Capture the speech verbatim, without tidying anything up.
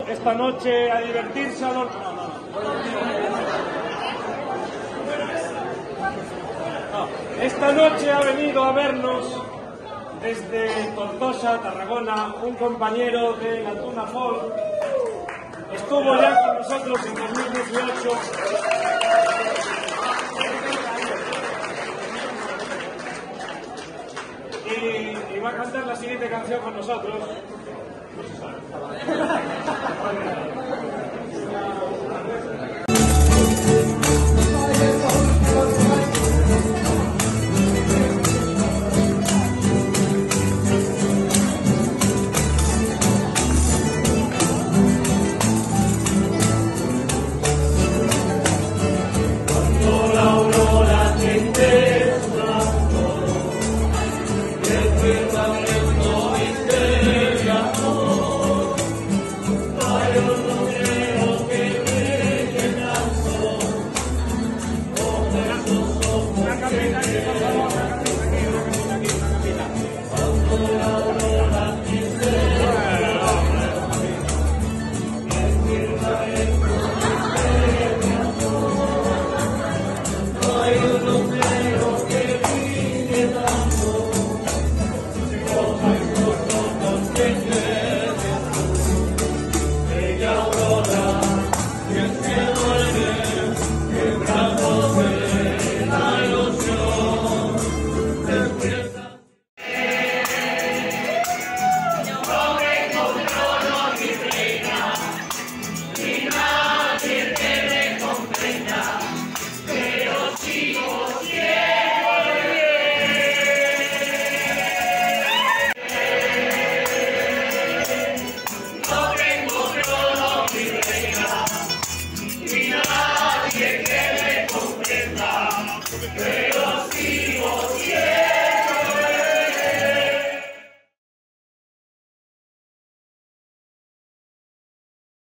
Esta noche a divertirse a los... No, no, no. Esta noche ha venido a vernos desde Tortosa, Tarragona, un compañero de la Tuna Folk. Estuvo ya con nosotros en dos mil dieciocho. Y, y va a cantar la siguiente canción con nosotros. No se sabe.